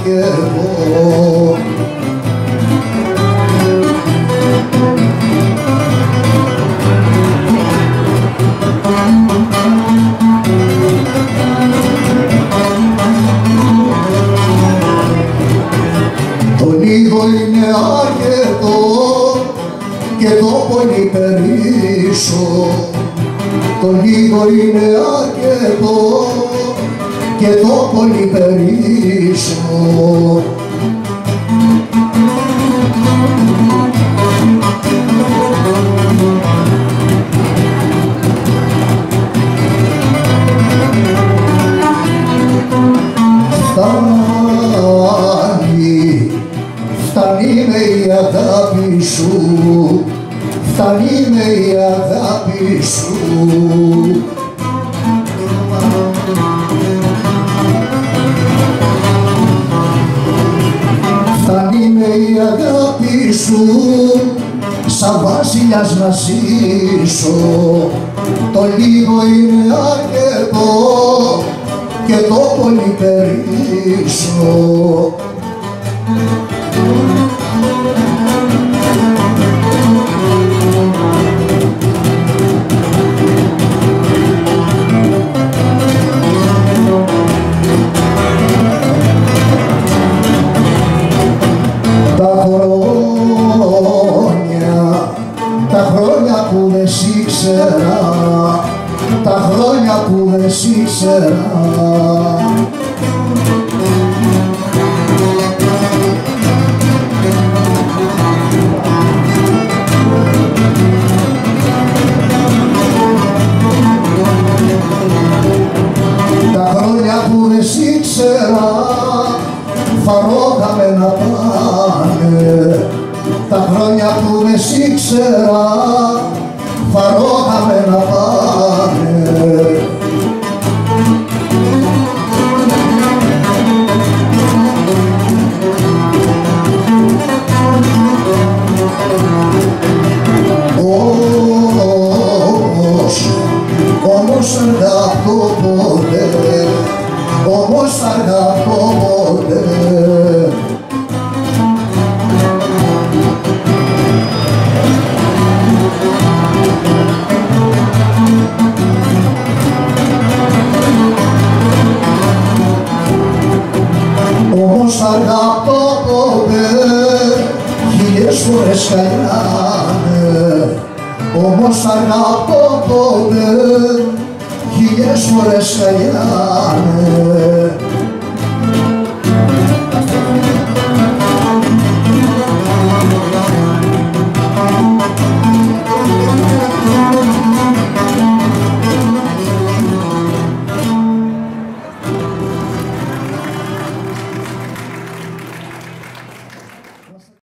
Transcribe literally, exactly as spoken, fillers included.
κι εγώ. Το λίγο είναι αρκετό και το πολύ περίσω. Το λίγο είναι αρκετό και το πολύ περίσω. Φτάνει, φτάνει με η αγάπη σου, φτάνει με η αγάπη σου. Φτάνει με η αγάπη σου, σαν βασιλιάς να ζήσω. Το λίγο είναι αρκετό και το πολύ περίσω. Τα χρόνια, τα χρόνια που δεν σ' ήξερα, τα χρόνια που δεν σ' ήξερα, τα χρόνια που δεν σ' ήξερα, φαρόκαμε να πάνε. Τα χρόνια που δεν σ' ήξερα, φαρόκαμε να πάνε. Όμως, όμως αργά το ποτέ, όμως αργά το ποτέ. Όμως αργά το ποτέ, χίλιες φορές χαλιάνε. Όμως αργά το ποτέ, χίλιες φορές χαλιάνε.